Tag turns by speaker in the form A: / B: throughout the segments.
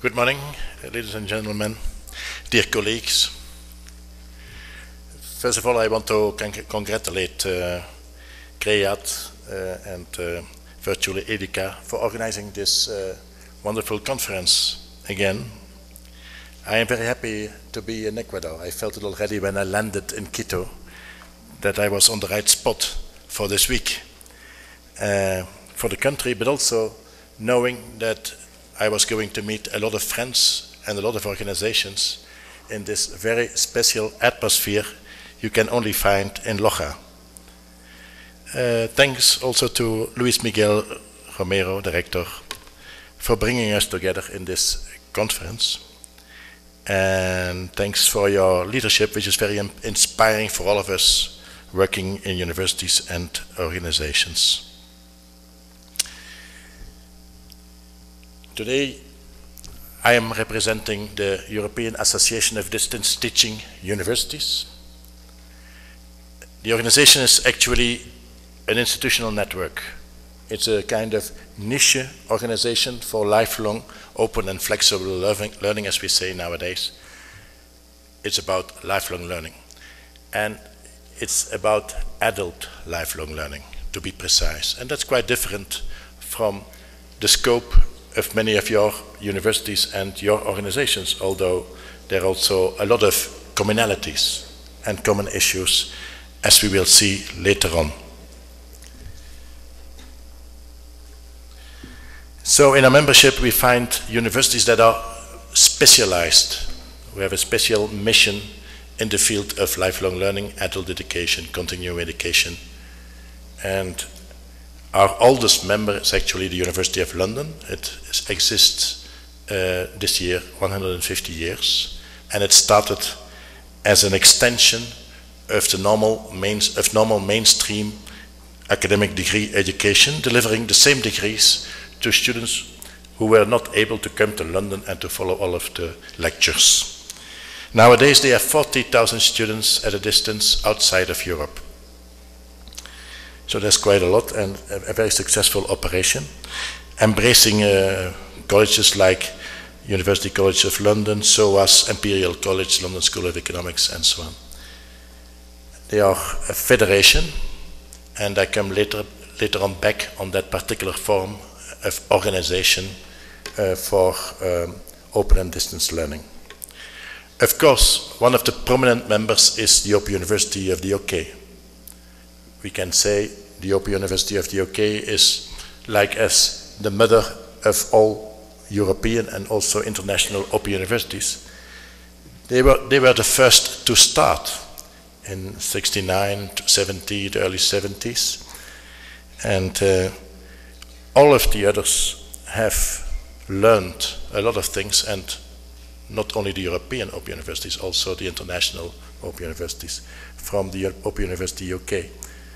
A: Good morning, ladies and gentlemen, dear colleagues. First of all, I want to congratulate CREAT and virtually EDICA for organizing this wonderful conference again. I am very happy to be in Ecuador. I felt it already when I landed in Quito that I was on the right spot for this week, for the country, but also knowing that I was going to meet a lot of friends and a lot of organizations in this very special atmosphere you can only find in Loja. Thanks also to Luis Miguel Romero, Director, for bringing us together in this conference. And thanks for your leadership, which is very inspiring for all of us working in universities and organizations. Today, I am representing the European Association of Distance Teaching Universities. The organization is actually an institutional network. It's a kind of niche organization for lifelong, open and flexible learning, as we say nowadays. It's about lifelong learning. And it's about adult lifelong learning, to be precise. And that's quite different from the scope of many of your universities and your organizations, although there are also a lot of commonalities and common issues, as we will see later on. So in our membership we find universities that are specialized, who have a special mission in the field of lifelong learning, adult education, continuing education. And our oldest member is actually the University of London. It exists this year 150 years, and it started as an extension of the normal mainstream academic degree education, delivering the same degrees to students who were not able to come to London and to follow all of the lectures. Nowadays they have 40,000 students at a distance outside of Europe. So that's quite a lot, and a very successful operation, embracing colleges like University College of London, SOAS, Imperial College, London School of Economics, and so on. They are a federation, and I come later on back on that particular form of organization for open and distance learning. Of course, one of the prominent members is the Open University of the UK. We can say the Open University of the UK is, like us, the mother of all European and also international Open Universities. They were the first to start in 69, 70, the early 70s. And all of the others have learned a lot of things, and not only the European Open Universities, also the international Open Universities from the Open University UK.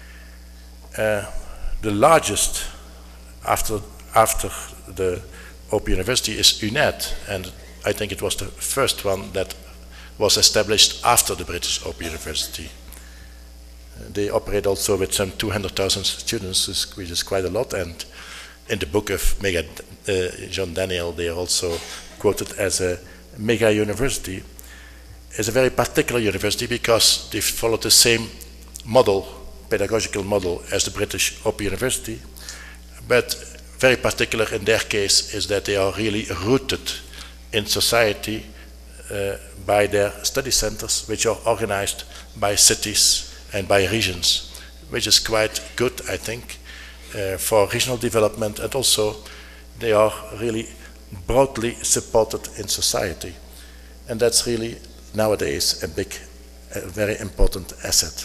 A: The largest after the Open University is UNED, and I think it was the first one that was established after the British Open University. They operate also with some 200,000 students, which is quite a lot, and in the book of John Daniel they are also quoted as a mega university. It's a very particular university because they follow the same model, pedagogical model, as the British Open University, but very particular in their case is that they are really rooted in society by their study centers, which are organized by cities and by regions, which is quite good, I think, for regional development, and also they are really broadly supported in society, and that's really nowadays a very important asset.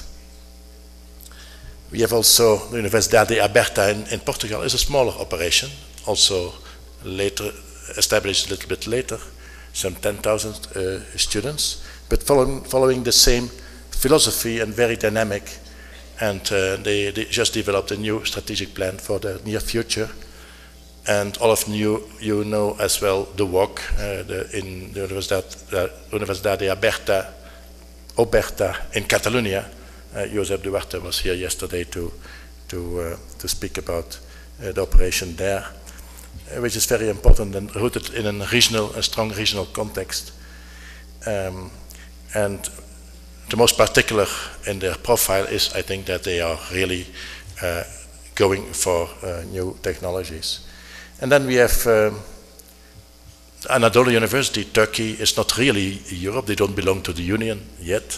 A: We have also the Universidade de Alberta in Portugal. Is a smaller operation, also later established a little bit later, some 10,000 students, but following the same philosophy and very dynamic. And they just developed a new strategic plan for the near future. And all of you know as well the walk in the Universidade de Oberta in Catalonia. Josep Duarte was here yesterday to speak about the operation there. which is very important and rooted in a strong regional context. And the most particular in their profile is, I think, that they are really going for new technologies. And then we have Anadolu University. Turkey is not really Europe, they don't belong to the Union yet,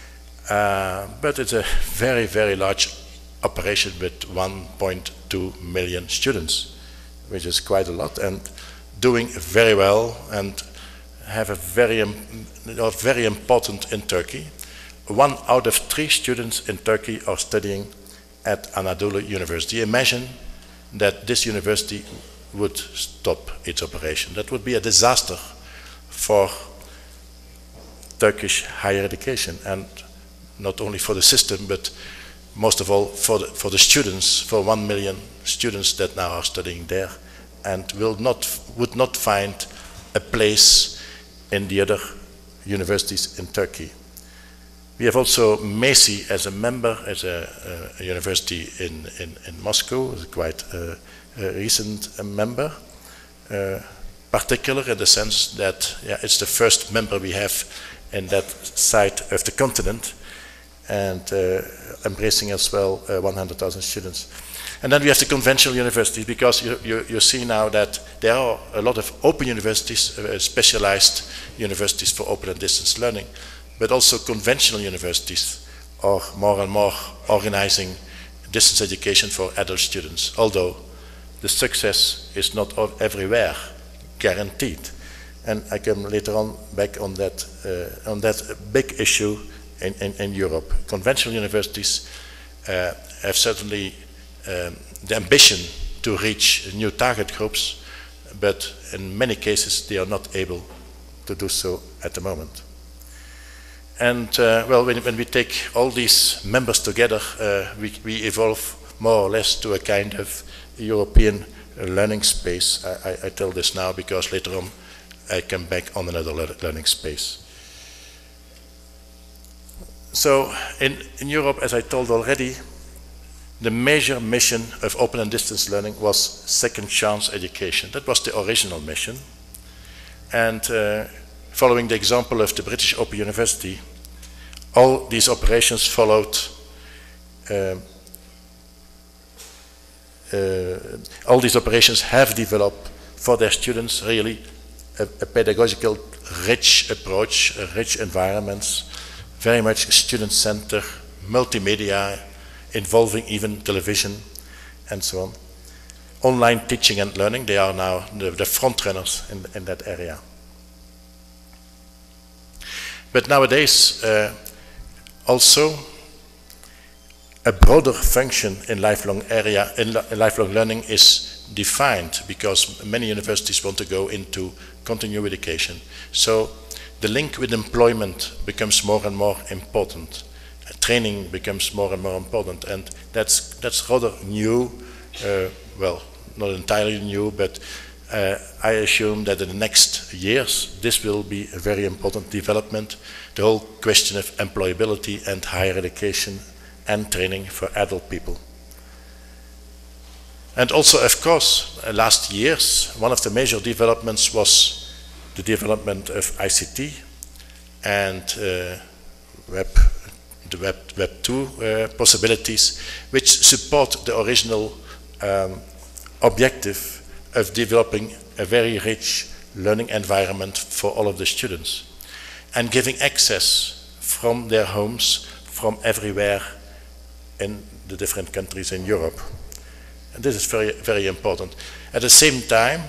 A: but it's a very, very large operation with 1.2 million students, which is quite a lot, and doing very well and have a very important in Turkey. 1 out of 3 students in Turkey are studying at Anadolu University. Imagine that this university would stop its operation. That would be a disaster for Turkish higher education, and not only for the system, but most of all for the students, for 1 million students that now are studying there and would not find a place in the other universities in Turkey. We have also MESI as a member, as a university in Moscow, is quite a recent member, particular in the sense that it's the first member we have in that side of the continent, and embracing as well 100,000 students. And then we have the conventional universities, because you see now that there are a lot of open universities, specialized universities for open and distance learning, but also conventional universities are more and more organizing distance education for adult students, although the success is not everywhere guaranteed. And I come later on back on that big issue in Europe. Conventional universities have certainly the ambition to reach new target groups, but in many cases they are not able to do so at the moment. And well, when we take all these members together, we evolve more or less to a kind of European learning space. I tell this now because later on I come back on another learning space. So in Europe, as I told already, the major mission of open and distance learning was second chance education. That was the original mission. And following the example of the British Open University, all these operations followed all these operations have developed for their students really a pedagogical rich approach, rich environments, very much student-centered, multimedia, involving even television and so on. Online teaching and learning, they are now the front runners in that area. But nowadays, also a broader function in lifelong learning is defined, because many universities want to go into continuing education. So the link with employment becomes more and more important. Training becomes more and more important, and that's rather new. Well, not entirely new, but I assume that in the next years this will be a very important development. The whole question of employability and higher education and training for adult people. And also, of course, last years, one of the major developments was the development of ICT and the Web 2 possibilities, which support the original objective of developing a very rich learning environment for all of the students and giving access from their homes, from everywhere in the different countries in Europe. And this is very, very important. At the same time,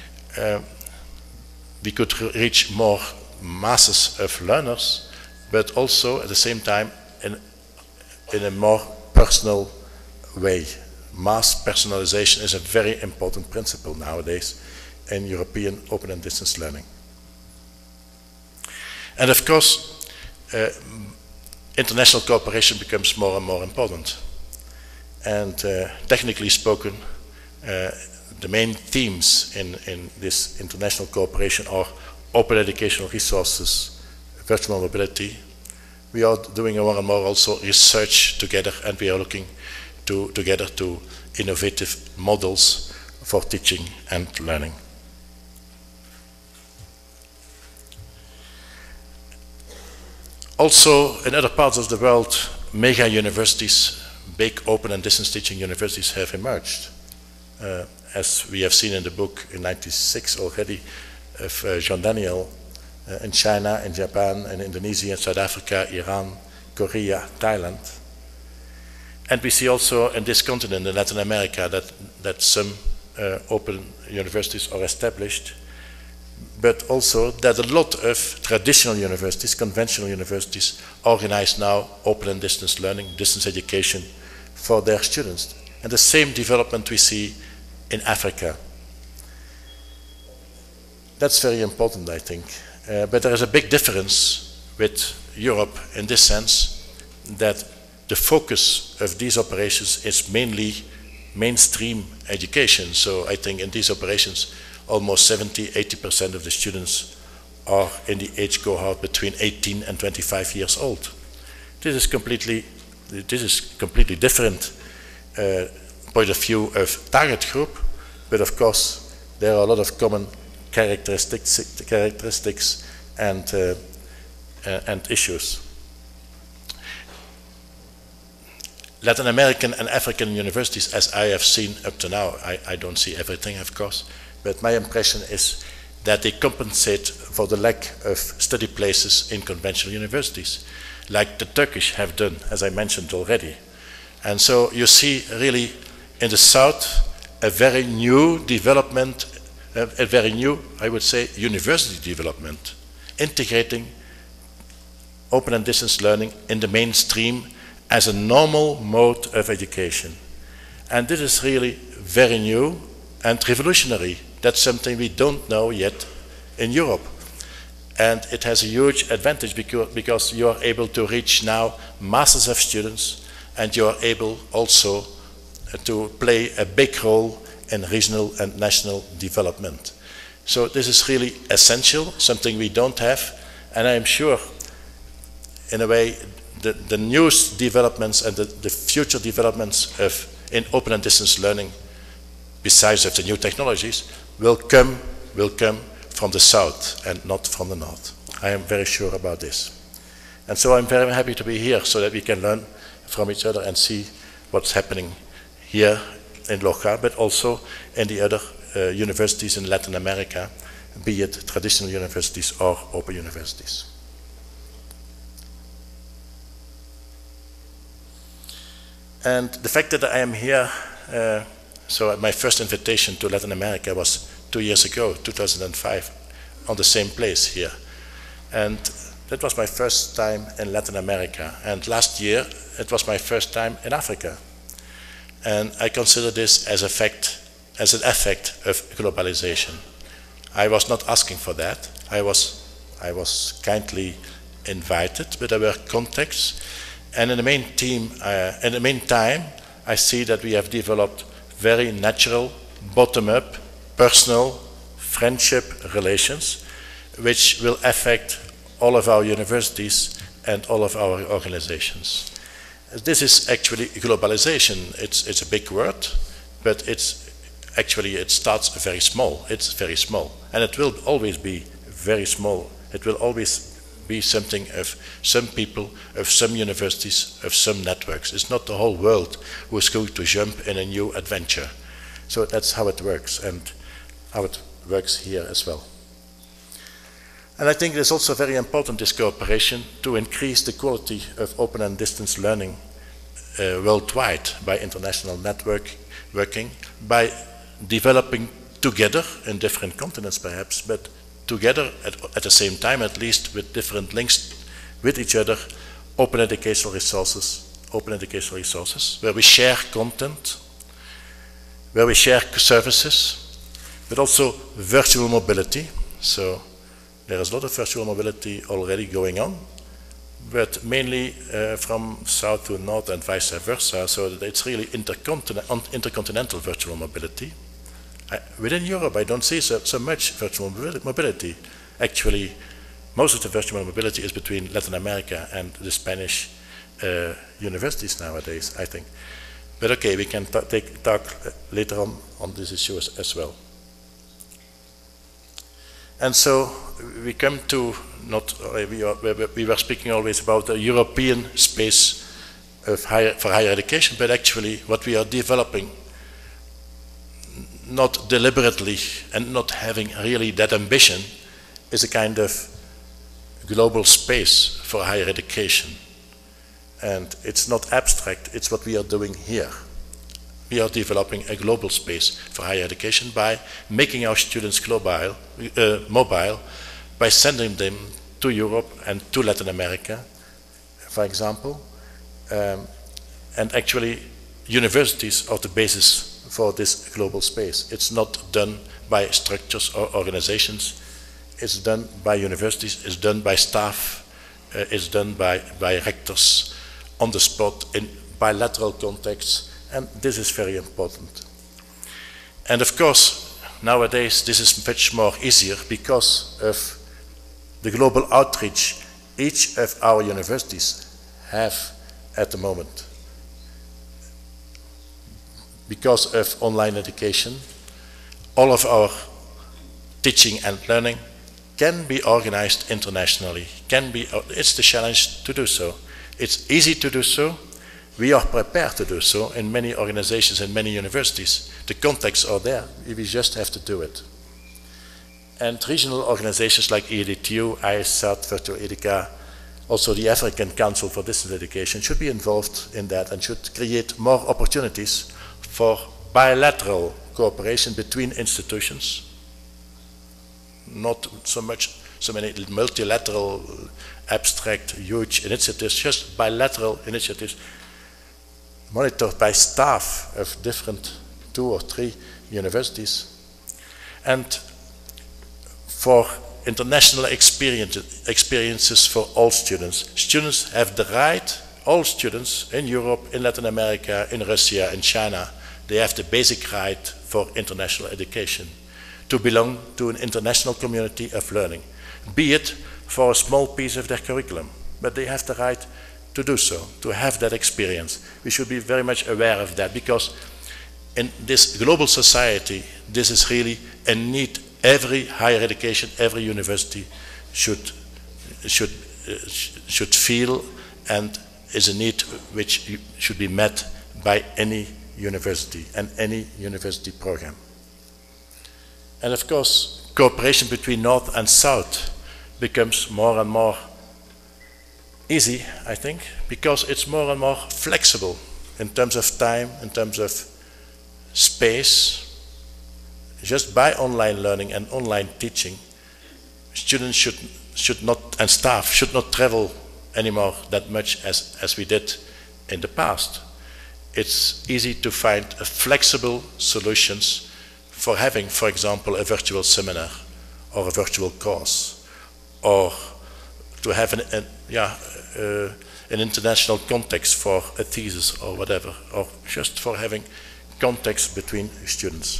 A: we could reach more masses of learners, but also at the same time in a more personal way. Mass personalization is a very important principle nowadays in European open and distance learning. And of course, international cooperation becomes more and more important. And technically spoken, the main themes in this international cooperation are open educational resources, virtual mobility. We are doing more and more also research together, and we are looking together to innovative models for teaching and learning. Also, in other parts of the world, mega universities, big open and distance teaching universities have emerged. As we have seen in the book in '96 already of Jean Daniel, in China, in Japan, in Indonesia, South Africa, Iran, Korea, Thailand. And we see also in this continent, in Latin America, that some open universities are established, but also that a lot of traditional universities, conventional universities, organize now open and distance learning, distance education for their students. And the same development we see in Africa. That's very important, I think. But there is a big difference with Europe in this sense, that the focus of these operations is mainly mainstream education. So I think in these operations, almost 70–80% of the students are in the age cohort between 18 and 25 years old. This is completely different point of view of target group, but of course there are a lot of common characteristics and issues. Latin American and African universities, as I have seen up to now, I don't see everything, of course, but my impression is that they compensate for the lack of study places in conventional universities, like the Turkish have done, as I mentioned already. And so you see really in the South a very new development, a very new, I would say, university development, integrating open and distance learning in the mainstream as a normal mode of education. And this is really very new and revolutionary. That's something we don't know yet in Europe. And it has a huge advantage because you are able to reach now masses of students, and you are able also to play a big role in regional and national development. So this is really essential, something we don't have, and I am sure, in a way, the new developments and the future developments in open and distance learning, besides of the new technologies, will come from the south and not from the north. I am very sure about this. And so I'm very happy to be here so that we can learn from each other and see what's happening here in Loja, but also in the other universities in Latin America, be it traditional universities or open universities. And the fact that I am here, so my first invitation to Latin America was 2 years ago, 2005, on the same place here. And that was my first time in Latin America. And last year, it was my first time in Africa. And I consider this as an effect of globalization. I was not asking for that. I was kindly invited, but there were contacts. And in the meantime, I see that we have developed very natural, bottom-up, personal friendship relations, which will affect all of our universities and all of our organizations. This is actually globalization. It's a big word, but it starts very small. It's very small, and it will always be very small. It will always be something of some people, of some universities, of some networks. It's not the whole world who is going to jump in a new adventure. So that's how it works, and how it works here as well. And I think it is also very important, this cooperation, to increase the quality of open and distance learning worldwide by international working, by developing together in different continents perhaps, but together at the same time, at least with different links with each other, open educational resources, where we share content, where we share services, but also virtual mobility. So there is a lot of virtual mobility already going on, but mainly from south to north and vice versa, so that it's really intercontinental virtual mobility. Within Europe, I don't see so much virtual mobility. Actually, most of the virtual mobility is between Latin America and the Spanish universities nowadays, I think. But okay, we can talk later on this issue as well. And so we come to we were speaking always about the European space for higher education, but actually what we are developing, not deliberately and not having really that ambition, is a kind of global space for higher education. And it's not abstract, it's what we are doing here. We are developing a global space for higher education by making our students mobile, by sending them to Europe and to Latin America, for example. And actually, universities are the basis for this global space. It's not done by structures or organizations. It's done by universities, it's done by staff, it's done by rectors on the spot in bilateral contexts, and this is very important. And of course, nowadays this is much more easier because of the global outreach each of our universities have at the moment. Because of online education, all of our teaching and learning can be organized internationally. It's the challenge to do so. It's easy to do so. We are prepared to do so in many organizations and many universities. The contexts are there. We just have to do it. And regional organizations like EDTU, ISAT, Virtual Educa, also the African Council for Distance Education should be involved in that and should create more opportunities for bilateral cooperation between institutions. Not so many multilateral, abstract, huge initiatives, just bilateral initiatives monitored by staff of different 2 or 3 universities. And for international experiences for all students. Students have the right, all students in Europe, in Latin America, in Russia, in China, they have the basic right for international education, to belong to an international community of learning, be it for a small piece of their curriculum, but they have the right to do so, to have that experience. We should be very much aware of that, because in this global society, this is really a need. Every higher education, every university should feel, and is a need which should be met by any university and any university program. And of course, cooperation between North and South becomes more and more easy, I think, because it's more and more flexible in terms of time, in terms of space. Just by online learning and online teaching, students should not, and staff should not travel anymore that much as we did in the past. It's easy to find flexible solutions for having, for example, a virtual seminar or a virtual course, or to have an international context for a thesis or whatever, or just for having context between students.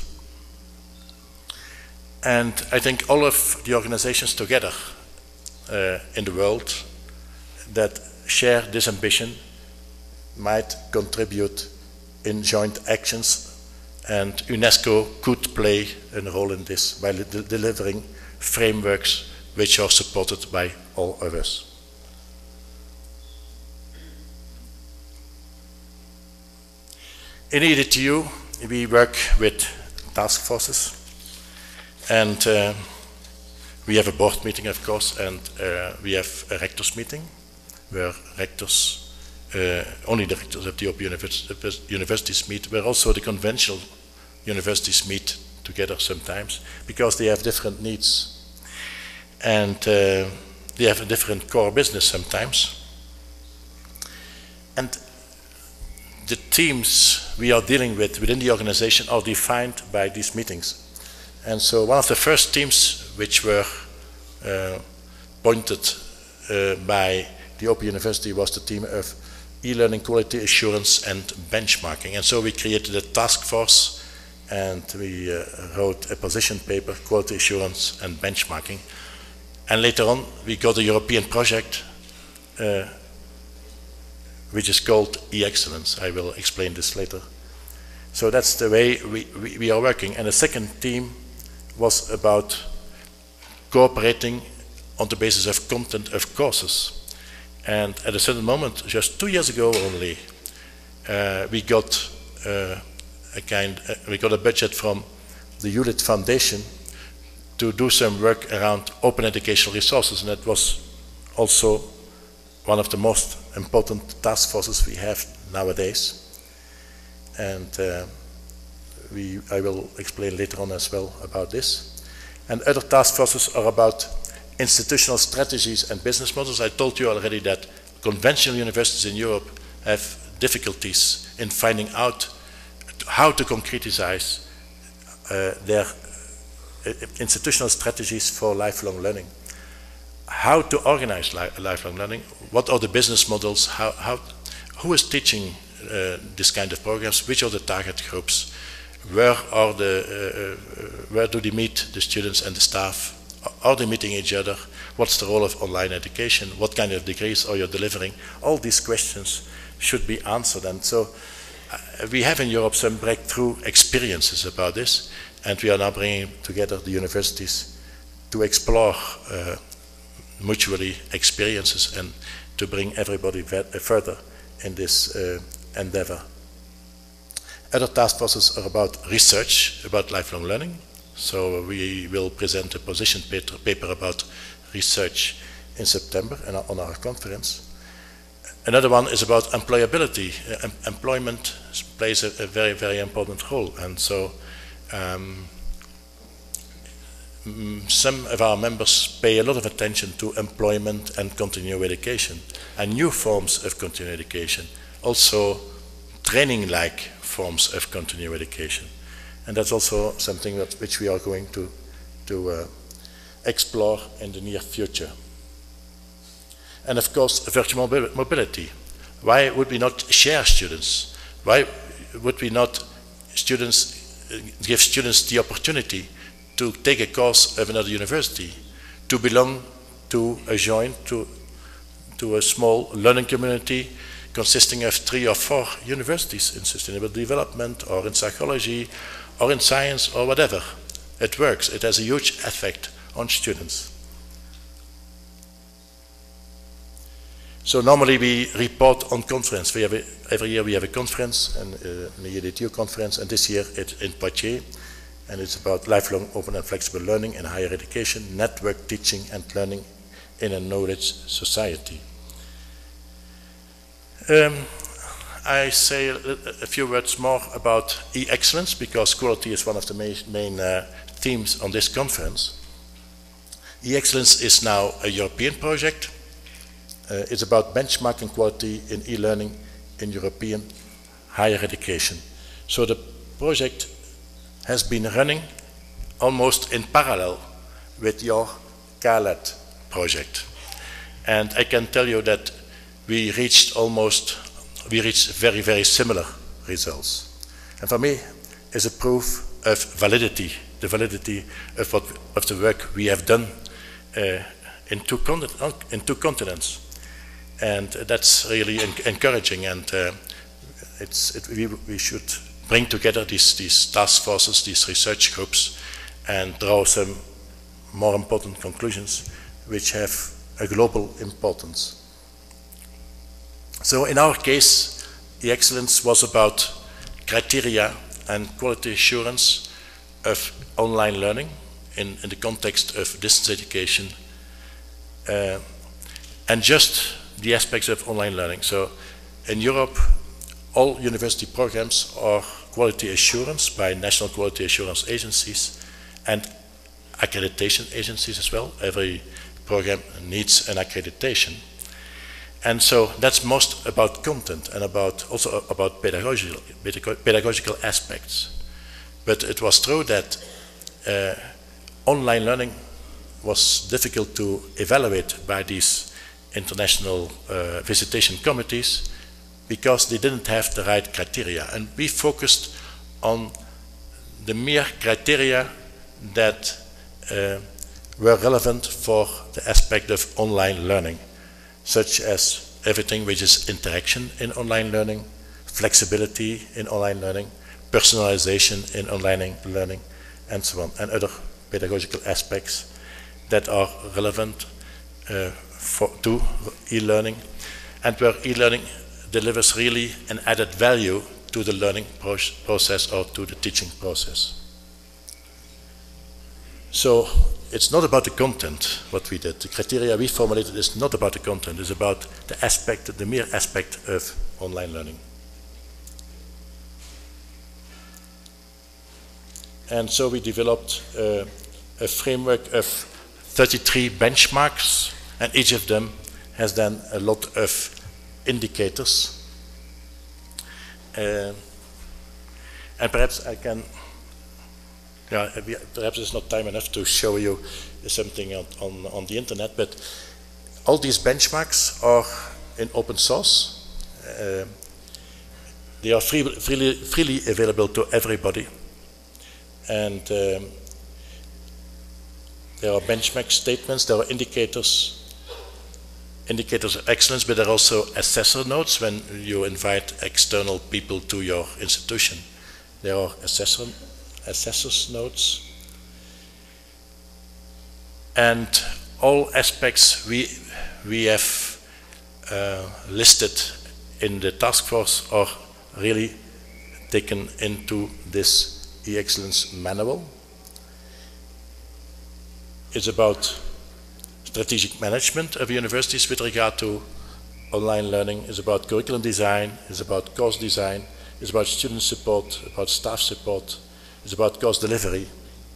A: And I think all of the organizations together in the world that share this ambition might contribute in joint actions, and UNESCO could play a role in this by delivering frameworks which are supported by all of us. In EDTU, we work with task forces. And we have a board meeting, of course, and we have a rectors meeting where rectors, only the rectors of the European universities meet, where also the conventional universities meet together sometimes, because they have different needs. And they have a different core business sometimes. And the teams we are dealing with within the organization are defined by these meetings. And so one of the first teams which were appointed by the Open University was the team of e-learning quality assurance and benchmarking. And so we created a task force, and we wrote a position paper, quality assurance and benchmarking. And later on we got a European project which is called e-excellence. I will explain this later. So that's the way we are working. And the second theme was about cooperating on the basis of content of courses. And at a certain moment, just 2 years ago only, we got a budget from the Hewlett Foundation to do some work around open educational resources, and that was also one of the most important task forces we have nowadays. And I will explain later on as well about this. And other task forces are about institutional strategies and business models. I told you already that conventional universities in Europe have difficulties in finding out how to concretize their institutional strategies for lifelong learning. How to organize lifelong learning, what are the business models, who is teaching this kind of programs, which are the target groups, where do they meet the students and the staff, are they meeting each other, what's the role of online education, what kind of degrees are you delivering? All these questions should be answered, and so we have in Europe some breakthrough experiences about this, and we are now bringing together the universities to explore mutually experiences and to bring everybody further in this endeavor. Other task forces are about research, about lifelong learning. So we will present a position paper about research in September on our conference. Another one is about employability. Employment plays a very, very important role, and so some of our members pay a lot of attention to employment and continuing education and new forms of continuing education, also training-like forms of continuing education. And that's also something which we are going to explore in the near future. And of course, virtual mobility. Why would we not share students? Why would we not give students the opportunity to take a course of another university, to belong to a small learning community consisting of 3 or 4 universities in sustainable development or in psychology or in science or whatever. It works. It has a huge effect on students. So normally we report on conference. Every year we have a conference, an EDTU conference, and this year it's in Poitiers, and it's about lifelong open and flexible learning in higher education, network teaching and learning in a knowledge society. I say a few words more about e-excellence, because quality is one of the main themes on this conference. E-excellence is now a European project. It's about benchmarking quality in e-learning in European higher education. So the project has been running almost in parallel with your CALED project. And I can tell you that we reached very, very similar results. And for me, it's a proof of validity, the validity of the work we have done in two continents. And that's really encouraging, and we should bring together these task forces, these research groups, and draw some more important conclusions which have a global importance. So in our case, the excellence was about criteria and quality assurance of online learning in the context of distance education, and just the aspects of online learning. So in Europe, all university programs are quality assurance by national quality assurance agencies and accreditation agencies as well. Every program needs an accreditation. And so that's most about content and also about pedagogical aspects. But it was true that online learning was difficult to evaluate by these international visitation committees because they didn't have the right criteria. And we focused on the mere criteria that were relevant for the aspect of online learning, such as everything which is interaction in online learning, flexibility in online learning, personalization in online learning, and so on, and other pedagogical aspects that are relevant to e-learning, and where e-learning delivers really an added value to the learning process or to the teaching process. So it's not about the content, what we did. The criteria we formulated is not about the content, it's about the aspect, the mere aspect of online learning. And so we developed a framework of 33 benchmarks, and each of them has then a lot of indicators. And perhaps I can, perhaps it's not time enough to show you something on the internet, but all these benchmarks are in open source. They are freely available to everybody. And there are benchmark statements, there are indicators of excellence, but there are also assessor notes when you invite external people to your institution. There are assessors notes. And all aspects we have listed in the task force are really taken into this e-excellence manual. It's about strategic management of universities with regard to online learning. It's about curriculum design, it's about course design, it's about student support, about staff support, it's about course delivery,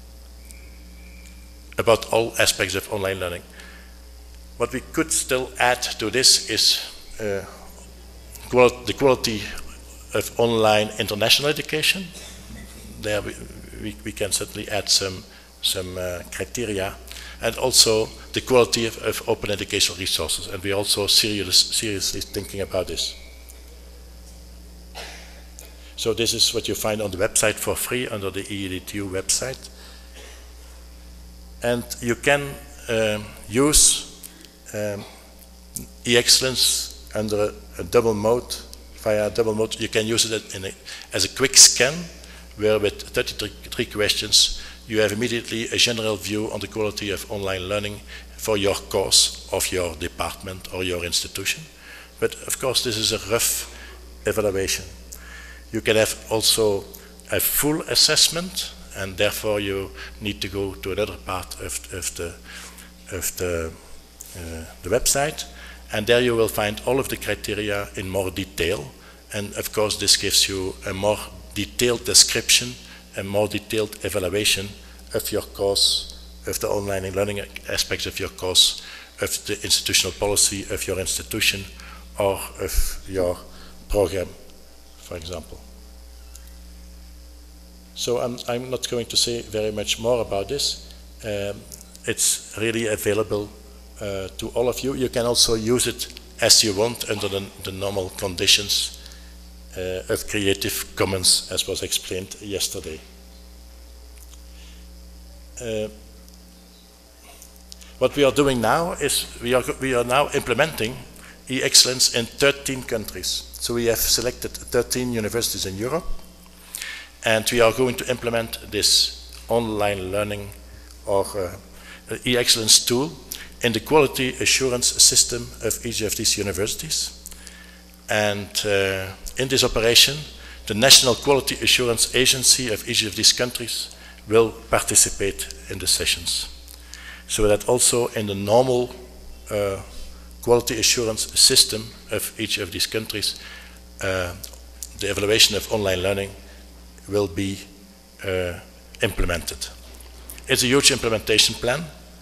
A: about all aspects of online learning. What we could still add to this is the quality of online international education. There we can certainly add some criteria, and also the quality of open educational resources, and we're also seriously thinking about this. So this is what you find on the website for free under the EEDTU website. And you can use e-excellence under a double mode. Via double mode, you can use it as a quick scan, where with 33 questions, you have immediately a general view on the quality of online learning for your course of your department or your institution. But of course, this is a rough evaluation. You can have also a full assessment, and therefore you need to go to another part of the website, and there you will find all of the criteria in more detail. And of course, this gives you a more detailed description and more detailed evaluation of your course, of the online learning aspects of your course, of the institutional policy of your institution, or of your program, for example. So I'm not going to say very much more about this. It's really available to all of you. You can also use it as you want under the normal conditions of Creative Commons, as was explained yesterday. What we are doing now is we are now implementing e-excellence in 13 countries. So we have selected 13 universities in Europe, and we are going to implement this online learning or e-excellence tool in the quality assurance system of each of these universities. And in this operation, the National Quality Assurance Agency of each of these countries will participate in the sessions. So that also in the normal quality assurance system of each of these countries, the evaluation of online learning will be implemented. It's a huge implementation plan,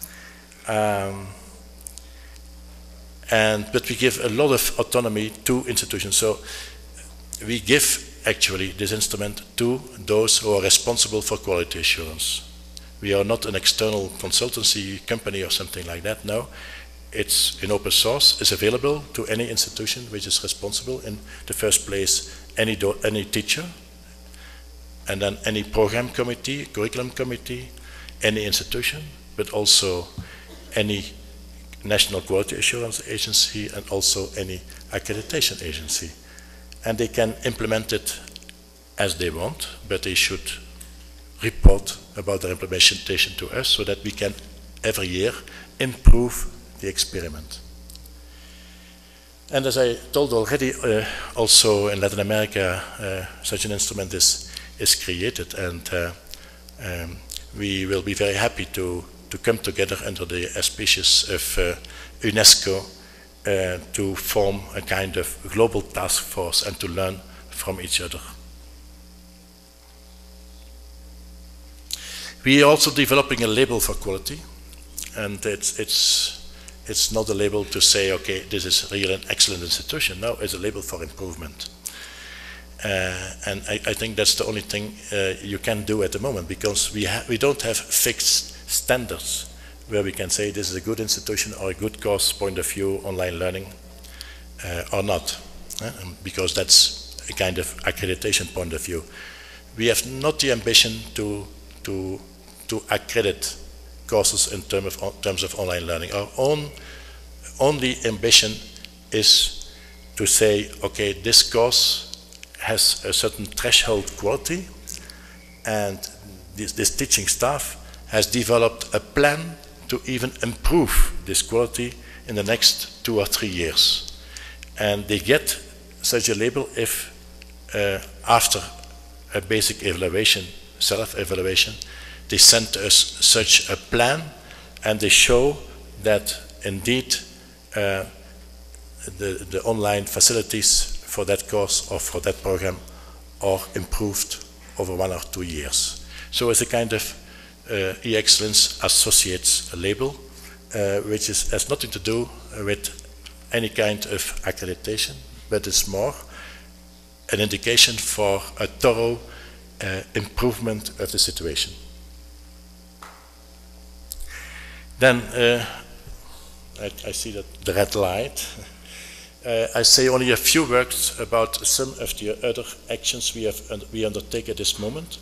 A: but we give a lot of autonomy to institutions. So we give actually this instrument to those who are responsible for quality assurance. We are not an external consultancy company or something like that, no. It's in open source, it's available to any institution which is responsible. In the first place, any teacher, and then any program committee, curriculum committee, any institution, but also any national quality assurance agency and also any accreditation agency. And they can implement it as they want, but they should report about their implementation to us so that we can every year improve the experiment. And as I told already, also in Latin America, such an instrument is created, and we will be very happy to come together under the auspices of UNESCO to form a kind of global task force and to learn from each other. We are also developing a label for quality, and it's not a label to say, okay, this is really an excellent institution. No, it's a label for improvement. And I think that's the only thing you can do at the moment, because we don't have fixed standards where we can say this is a good institution or a good course point of view, online learning, or not, because that's a kind of accreditation point of view. We have not the ambition to accredit courses in terms of online learning. Our only ambition is to say, okay, this course has a certain threshold quality, and this teaching staff has developed a plan to even improve this quality in the next 2 or 3 years. And they get such a label if after a basic evaluation, self-evaluation, they send us such a plan, and they show that indeed the online facilities for that course or for that program are improved over 1 or 2 years. So it's a kind of e-excellence associates label, which has nothing to do with any kind of accreditation, but it's more an indication for a thorough improvement of the situation. Then I see that the red light. I say only a few words about some of the other actions we undertake at this moment.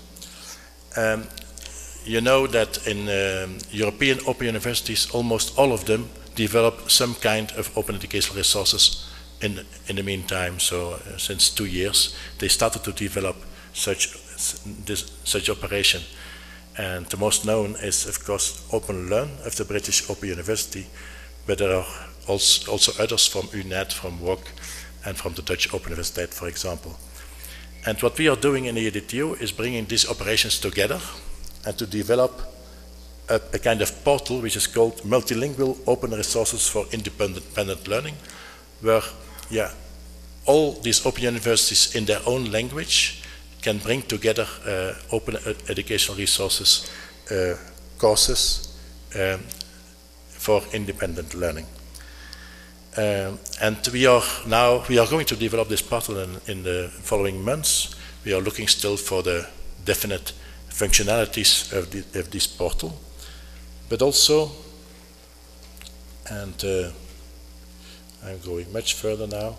A: You know that in European open universities, almost all of them develop some kind of open educational resources in the meantime. So since 2 years, they started to develop such operation. And the most known is, of course, Open Learn of the British Open University, but there are also others from UNED, from WOC, and from the Dutch Open Universiteit, for example. And what we are doing in the EDTU is bringing these operations together and to develop a kind of portal which is called Multilingual Open Resources for Independent Learning, where all these open universities in their own language can bring together open educational resources, courses for independent learning. And we are going to develop this portal in the following months. We are looking still for the definite functionalities of this portal, but also, and I'm going much further now,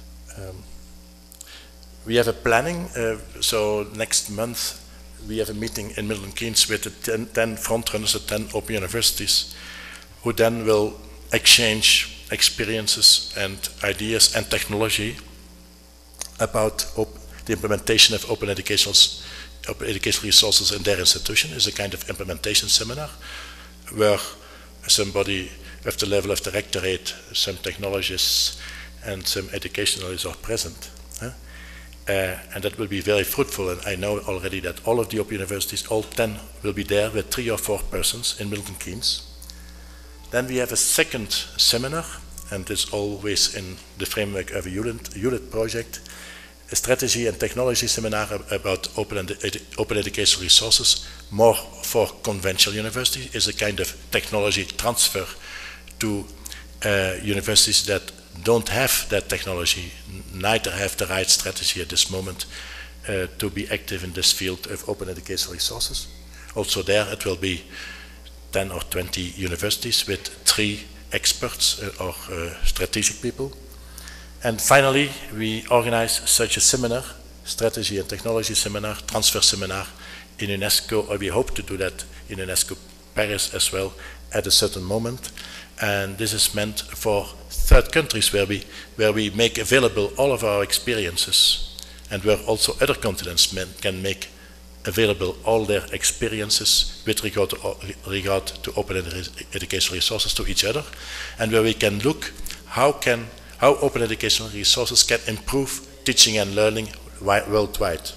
A: we have a planning, so next month we have a meeting in Milton Keynes with the 10 frontrunners at 10 open universities, who then will exchange experiences and ideas and technology about the implementation of open educational resources in their institution. Is a kind of implementation seminar where somebody of the level of the rectorate, some technologists and some educationalists are present. And that will be very fruitful, and I know already that all of the open universities, all 10, will be there with 3 or 4 persons in Milton Keynes. Then we have a second seminar, and it's always in the framework of a ULIT project, a strategy and technology seminar about open educational resources, more for conventional universities. Is a kind of technology transfer to universities that don't have that technology, neither have the right strategy at this moment to be active in this field of open educational resources. Also there it will be 10 or 20 universities with 3 experts or strategic people. And finally, we organize such a seminar, strategy and technology seminar, transfer seminar in UNESCO, or we hope to do that in UNESCO Paris as well at a certain moment, and this is meant for third countries where we make available all of our experiences, and where also other continents can make available all their experiences with regard to open educational resources to each other, and where we can look how open educational resources can improve teaching and learning worldwide.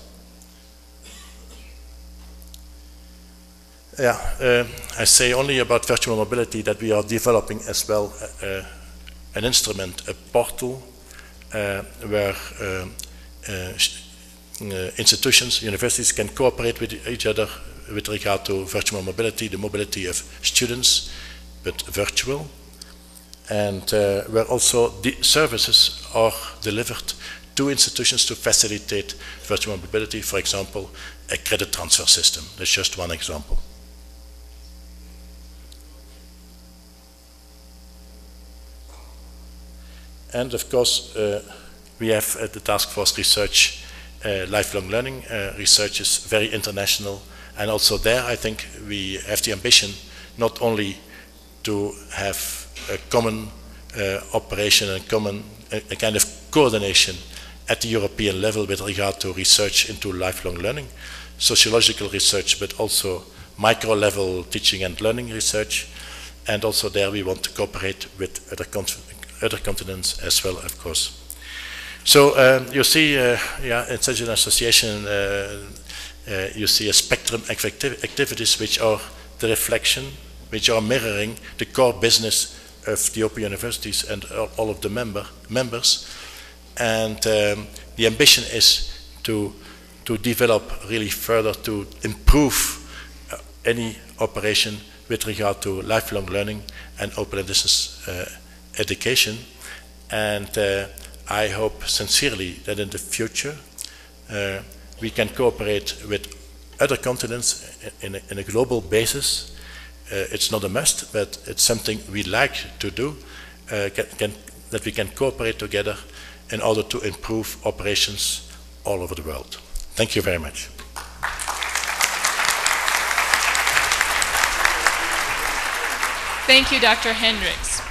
A: I say only about virtual mobility that we are developing as well an instrument, a portal, where institutions, universities can cooperate with each other with regard to virtual mobility, the mobility of students, but virtual, and where also the services are delivered to institutions to facilitate virtual mobility, for example, a credit transfer system. That's just one example. And of course, we have the task force research, lifelong learning. Research is very international, and also there I think we have the ambition not only to have a common operation and a kind of coordination at the European level with regard to research into lifelong learning, sociological research, but also micro-level teaching and learning research, and also there we want to cooperate with other continents as well, of course. So you see, in such an association, you see a spectrum of activities which are the reflection, which are mirroring the core business of the Open Universities and all of the members. And the ambition is to develop really further, to improve any operation with regard to lifelong learning and open and distance education, and I hope sincerely that in the future we can cooperate with other continents in a global basis. It's not a must, but it's something we like to do, that we can cooperate together in order to improve operations all over the world. Thank you very much.
B: Thank you, Dr. Hendricks.